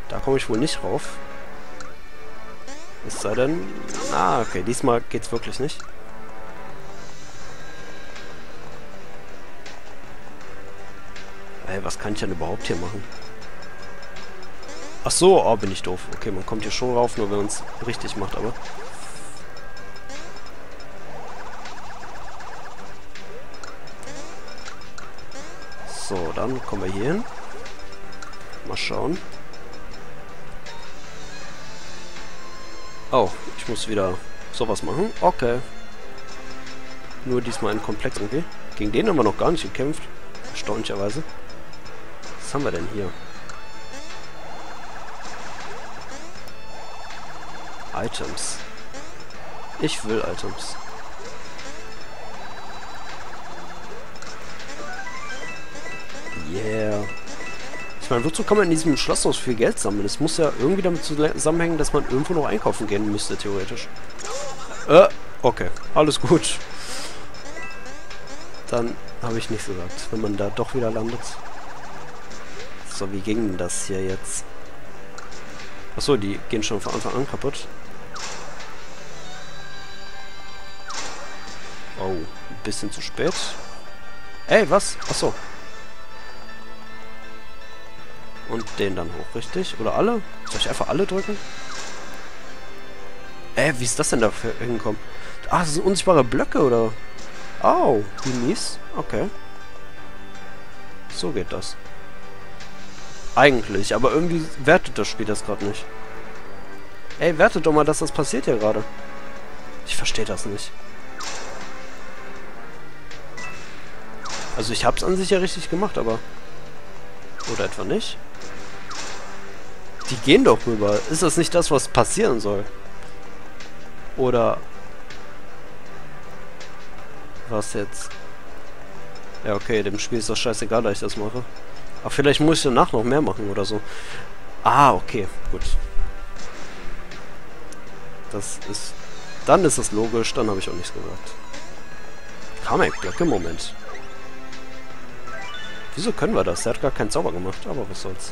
Da komme ich wohl nicht rauf. Es sei denn... Ah, okay, diesmal geht's wirklich nicht. Ey, was kann ich denn überhaupt hier machen? Ach so, oh, bin ich doof. Okay, man kommt hier schon rauf, nur wenn man es richtig macht, aber... So, dann kommen wir hier hin. Mal schauen. Oh, ich muss wieder sowas machen. Okay. Nur diesmal ein Komplex irgendwie. Gegen den haben wir noch gar nicht gekämpft. Erstaunlicherweise. Was haben wir denn hier? Items. Ich will Items. Yeah. Ich meine, wozu kann man in diesem Schloss noch so viel Geld sammeln? Es muss ja irgendwie damit zusammenhängen, dass man irgendwo noch einkaufen gehen müsste, theoretisch. Okay. Alles gut. Dann habe ich nichts gesagt, wenn man da doch wieder landet. So, wie ging denn das hier jetzt? Achso, die gehen schon von Anfang an kaputt. Oh, ein bisschen zu spät. Ey, was? Achso. Und den dann hoch, richtig? Oder alle? Soll ich einfach alle drücken? Wie ist das denn da hingekommen? Ah, das sind unsichtbare Blöcke, oder? Oh, wie mies. Okay. So geht das. Eigentlich, aber irgendwie wertet das Spiel das gerade nicht. Ey, wertet doch mal, dass das passiert hier gerade. Ich verstehe das nicht. Also ich hab's an sich ja richtig gemacht, aber... Oder etwa nicht? Die gehen doch rüber. Ist das nicht das, was passieren soll? Oder... Was jetzt? Ja, okay, dem Spiel ist das scheißegal, dass ich das mache. Aber vielleicht muss ich danach noch mehr machen oder so. Ah, okay, gut. Das ist... Dann ist es logisch, dann habe ich auch nichts gesagt. Kamek-Blöcke, Moment. Wieso können wir das? Der hat gar keinen Zauber gemacht, aber was soll's.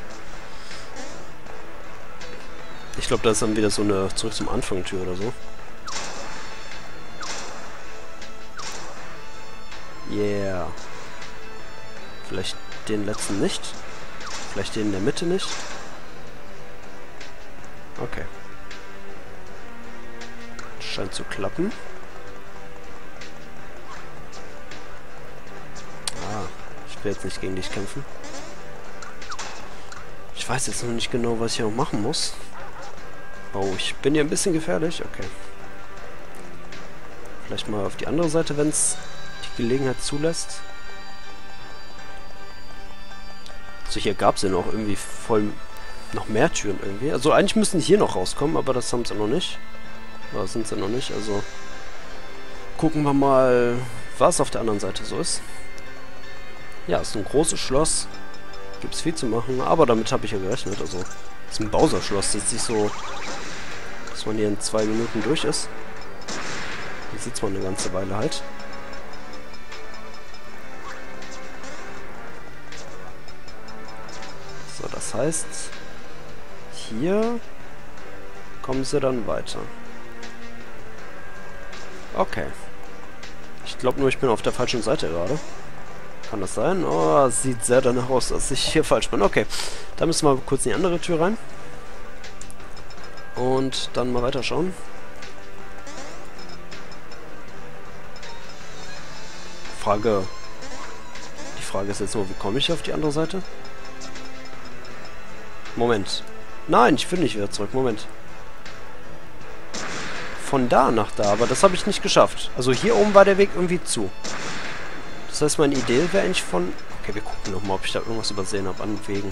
Ich glaube, da ist dann wieder so eine zurück zum Anfang Tür oder so. Yeah. Vielleicht den letzten nicht. Vielleicht den in der Mitte nicht. Okay. Scheint zu klappen. Ah, ich will jetzt nicht gegen dich kämpfen. Ich weiß jetzt noch nicht genau, was ich hier machen muss. Oh, ich bin hier ein bisschen gefährlich. Okay. Vielleicht mal auf die andere Seite, wenn es die Gelegenheit zulässt. Also hier gab es ja noch irgendwie voll noch mehr Türen irgendwie. Also eigentlich müssten hier noch rauskommen, aber das haben sie noch nicht. Oder sind sie noch nicht, also gucken wir mal, was auf der anderen Seite so ist. Ja, es ist ein großes Schloss. Gibt es viel zu machen, aber damit habe ich ja gerechnet. Also, es ist ein Bowser-Schloss. Jetzt nicht so, dass man hier in 2 Minuten durch ist. Hier sitzt man eine ganze Weile halt. So, das heißt, hier kommen sie dann weiter. Okay. Ich glaube nur, ich bin auf der falschen Seite gerade. Kann das sein? Oh, sieht sehr danach aus, dass ich hier falsch bin. Okay, da müssen wir kurz in die andere Tür rein. Und dann mal weiterschauen. Die Frage ist jetzt nur, wie komme ich auf die andere Seite? Moment. Nein, ich will nicht wieder zurück. Moment. Von da nach da, aber das habe ich nicht geschafft. Also hier oben war der Weg irgendwie zu. Das heißt, meine Idee wäre eigentlich von... Okay, wir gucken nochmal, ob ich da irgendwas übersehen habe an Wegen.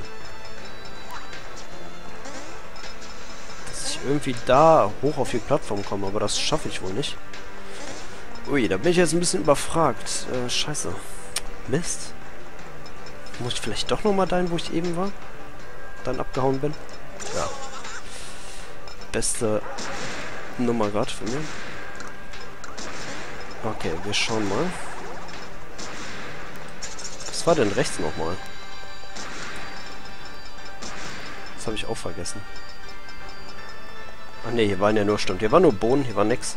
Dass ich irgendwie da hoch auf die Plattform komme, aber das schaffe ich wohl nicht. Ui, da bin ich jetzt ein bisschen überfragt. Scheiße. Mist. Muss ich vielleicht doch nochmal dahin, wo ich eben war? Dann abgehauen bin? Ja. Beste Nummer gerade für mich. Okay, wir schauen mal. Was war denn rechts nochmal? Das habe ich auch vergessen. Ach ne, hier waren ja nur, stimmt. Hier war nur Bohnen, hier war nix.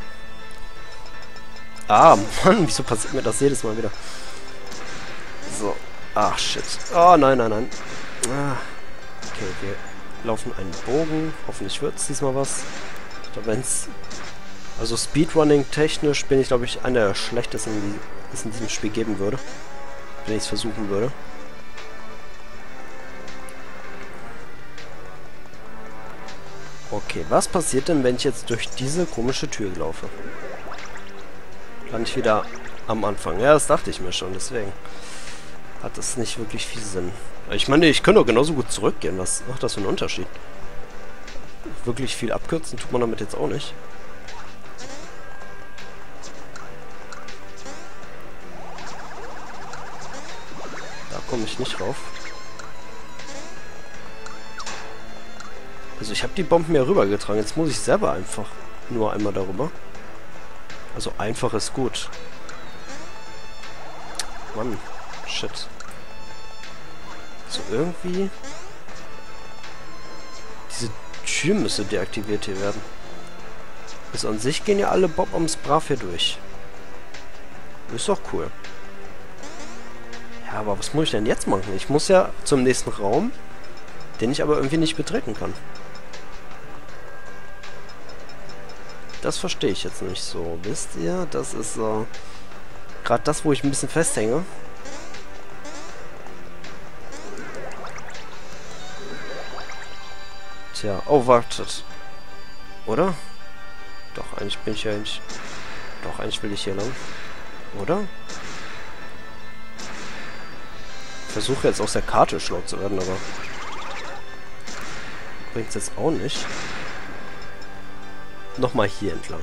Ah, Mann, wieso passiert mir das jedes Mal wieder? So. Ach, shit. Oh, nein, nein, nein. Ah. Okay, wir laufen einen Bogen. Hoffentlich wird es diesmal was. Ich glaube, wenn es... Also Speedrunning-technisch bin ich, glaube ich, einer der schlechtesten, die es in diesem Spiel geben würde. Wenn ich es versuchen würde. Okay, was passiert denn, wenn ich jetzt durch diese komische Tür laufe? Lande ich wieder am Anfang. Ja, das dachte ich mir schon, deswegen hat das nicht wirklich viel Sinn. Ich meine, ich könnte auch genauso gut zurückgehen. Was macht das für einen Unterschied? Wirklich viel abkürzen tut man damit jetzt auch nicht. Da komme ich nicht rauf. Also ich habe die Bomben ja rübergetragen. Jetzt muss ich selber einfach nur einmal darüber. Also einfach ist gut. Mann, shit. So irgendwie... Diese Tür müsste deaktiviert hier werden. Also an sich gehen ja alle Bob-Oms brav hier durch. Ist doch cool. Ja, aber was muss ich denn jetzt machen? Ich muss ja zum nächsten Raum, den ich aber irgendwie nicht betreten kann. Das verstehe ich jetzt nicht so. Wisst ihr? Das ist gerade das, wo ich ein bisschen festhänge. Tja, oh, wartet. Oder? Doch, eigentlich bin ich ja nicht... Doch, eigentlich will ich hier lang. Oder? Ich versuche jetzt aus der Karte schlau zu werden, aber... Bringt es jetzt auch nicht. Nochmal hier entlang.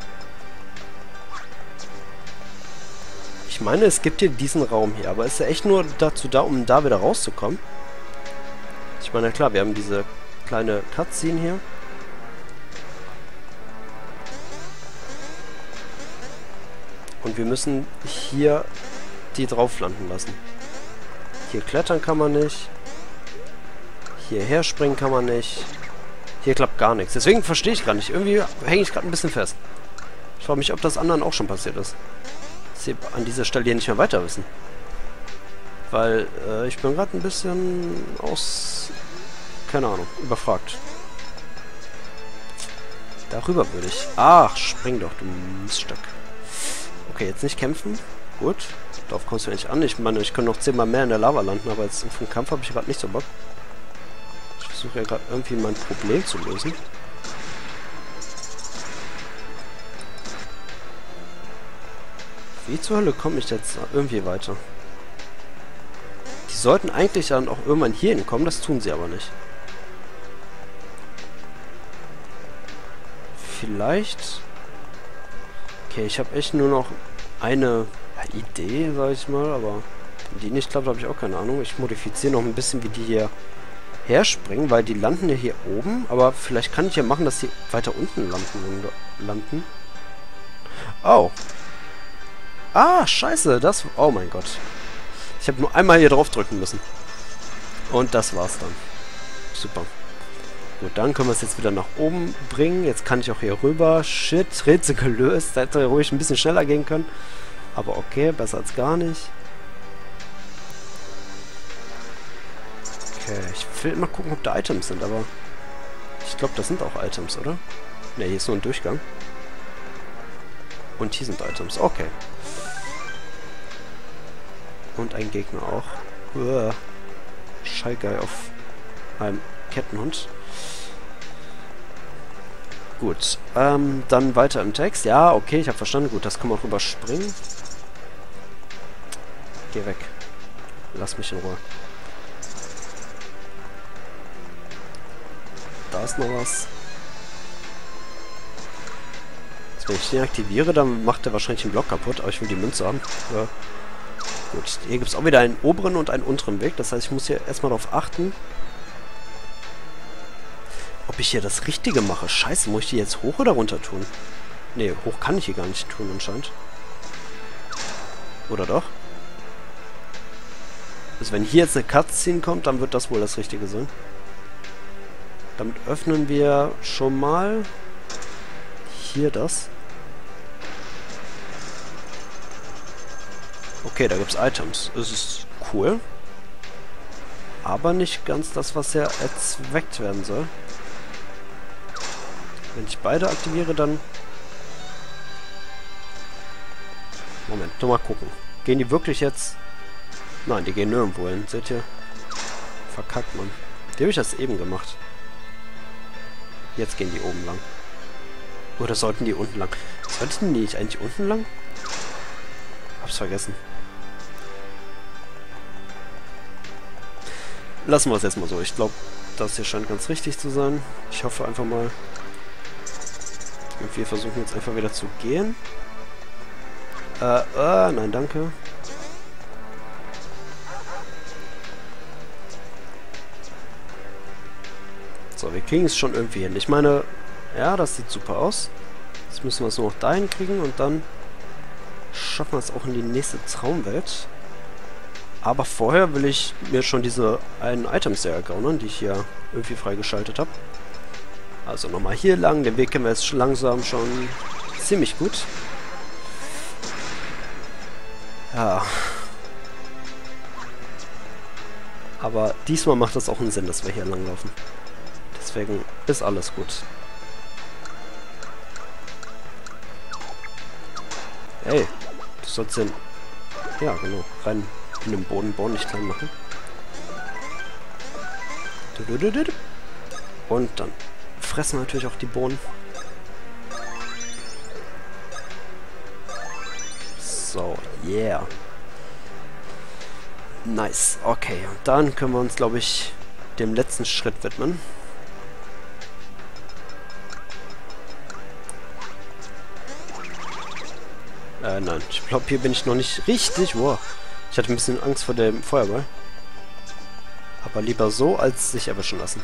Ich meine, es gibt hier diesen Raum hier, aber ist er echt nur dazu da, um da wieder rauszukommen? Ich meine, klar, wir haben diese kleine Cutscene hier. Und wir müssen hier die drauf landen lassen. Hier klettern kann man nicht. Hierher springen kann man nicht. Hier klappt gar nichts. Deswegen verstehe ich gar nicht. Irgendwie hänge ich gerade ein bisschen fest. Ich frage mich, ob das anderen auch schon passiert ist. Dass sie an dieser Stelle hier nicht mehr weiter wissen. Weil ich bin gerade ein bisschen keine Ahnung, überfragt. Darüber würde ich... Ach, spring doch, du Miststück. Okay, jetzt nicht kämpfen. Gut. Darauf kommst du ja nicht an. Ich meine, ich könnte noch 10-mal mehr in der Lava landen, aber jetzt im Kampf habe ich gerade nicht so Bock. Ich versuche ja gerade irgendwie mein Problem zu lösen. Wie zur Hölle komme ich jetzt irgendwie weiter? Die sollten eigentlich dann auch irgendwann hier hinkommen, das tun sie aber nicht. Vielleicht... Okay, ich habe echt nur noch eine Idee, sag ich mal, aber wenn die nicht klappt, habe ich auch keine Ahnung. Ich modifiziere noch ein bisschen, wie die hier herspringen, weil die landen ja hier oben, aber vielleicht kann ich ja machen, dass die weiter unten landen. Oh. Ah, scheiße, das... Oh mein Gott. Ich habe nur einmal hier drauf drücken müssen. Und das war's dann. Super. Gut, dann können wir es jetzt wieder nach oben bringen. Jetzt kann ich auch hier rüber. Shit, Rätsel gelöst. Da hätte ruhig ein bisschen schneller gehen können. Aber okay, besser als gar nicht. Okay, ich will mal gucken, ob da Items sind, aber... Ich glaube, das sind auch Items, oder? Ne, hier ist nur ein Durchgang. Und hier sind Items. Okay. Und ein Gegner auch. Uah. Schallgeil auf einem Kettenhund. Gut, dann weiter im Text. Ja, okay, ich habe verstanden. Gut, das kann man auch überspringen. Geh weg. Lass mich in Ruhe. Da ist noch was. Jetzt, wenn ich den aktiviere, dann macht er wahrscheinlich den Block kaputt. Aber ich will die Münze haben. Ja. Gut, hier gibt es auch wieder einen oberen und einen unteren Weg. Das heißt, ich muss hier erstmal darauf achten, ob ich hier das Richtige mache. Scheiße, muss ich die jetzt hoch oder runter tun? Ne, hoch kann ich hier gar nicht tun anscheinend. Oder doch? Also wenn hier jetzt eine Cutscene kommt, dann wird das wohl das Richtige sein. Damit öffnen wir schon mal hier das. Okay, da gibt es Items. Das ist cool. Aber nicht ganz das, was ja erzweckt werden soll. Wenn ich beide aktiviere, dann... Moment, nur mal gucken. Gehen die wirklich jetzt... Nein, die gehen nirgendwo hin. Seht ihr? Verkackt, Mann. Die habe ich das eben gemacht. Jetzt gehen die oben lang. Oder sollten die unten lang? Sollten die nicht eigentlich unten lang? Hab's vergessen. Lassen wir es erstmal so. Ich glaube, das hier scheint ganz richtig zu sein. Ich hoffe einfach mal... Und wir versuchen jetzt einfach wieder zu gehen. Nein, danke. So, wir kriegen es schon irgendwie hin. Ich meine, ja, das sieht super aus. Jetzt müssen wir es nur noch dahin kriegen und dann schaffen wir es auch in die nächste Traumwelt. Aber vorher will ich mir schon diese einen Items sehr ergaunern, die ich hier irgendwie freigeschaltet habe. Also nochmal hier lang. Den Weg kennen wir jetzt langsam schon ziemlich gut. Ja. Aber diesmal macht das auch einen Sinn, dass wir hier langlaufen. Deswegen ist alles gut. Hey, du sollst den... Ja, genau. Rein in den Boden bauen, nicht klein machen. Und dann fressen wir natürlich auch die Bohnen. So, yeah. Nice, okay. Und dann können wir uns, glaube ich, dem letzten Schritt widmen. Nein. Ich glaube, hier bin ich noch nicht richtig. Wow. Ich hatte ein bisschen Angst vor dem Feuerball. Aber lieber so, als sich erwischen lassen.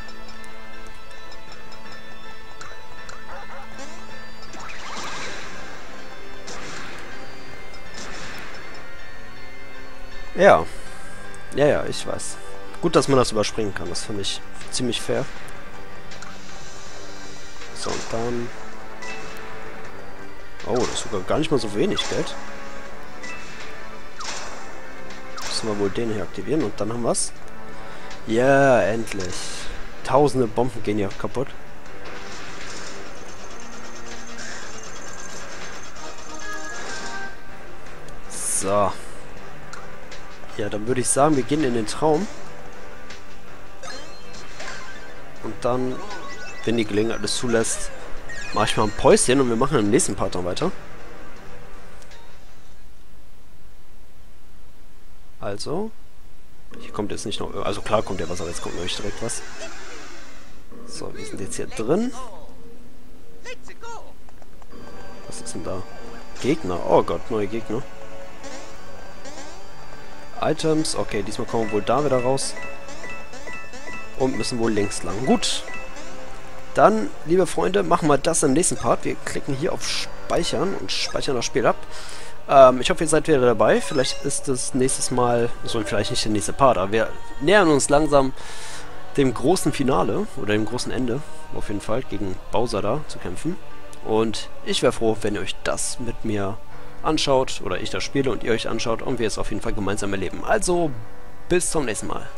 Ja. Ja, ich weiß. Gut, dass man das überspringen kann. Das finde ich ziemlich fair. So, und dann... Oh, das ist sogar gar nicht mal so wenig Geld. Müssen wir wohl den hier aktivieren und dann haben wir es. Ja, endlich. Tausende Bomben gehen hier kaputt. So. Ja, dann würde ich sagen, wir gehen in den Traum. Und dann, wenn die Gelegenheit es zulässt, mache ich mal ein Päuschen und wir machen im nächsten Part dann weiter. Also, hier kommt jetzt nicht noch... Also klar kommt ja was, aber jetzt kommt nämlich direkt was. So, wir sind jetzt hier drin. Was ist denn da? Gegner. Oh Gott, neue Gegner. Items. Okay, diesmal kommen wir wohl da wieder raus. Und müssen wohl links lang. Gut. Dann, liebe Freunde, machen wir das im nächsten Part. Wir klicken hier auf Speichern und speichern das Spiel ab. Ich hoffe, ihr seid wieder dabei. Vielleicht ist das nächstes Mal, so vielleicht nicht der nächste Part, aber wir nähern uns langsam dem großen Finale oder dem großen Ende, auf jeden Fall, gegen Bowser da zu kämpfen. Und ich wäre froh, wenn ihr euch das mit mir anschaut oder ich das spiele und ihr euch anschaut und wir es auf jeden Fall gemeinsam erleben. Also, bis zum nächsten Mal.